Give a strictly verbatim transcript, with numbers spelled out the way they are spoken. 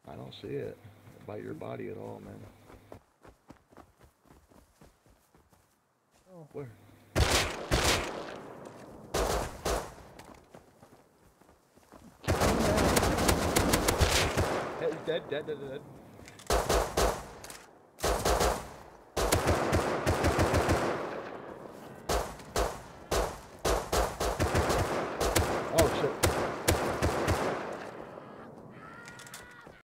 I don't see it by your body at all, man. Oh. Where? Hey, dead, dead, dead, dead.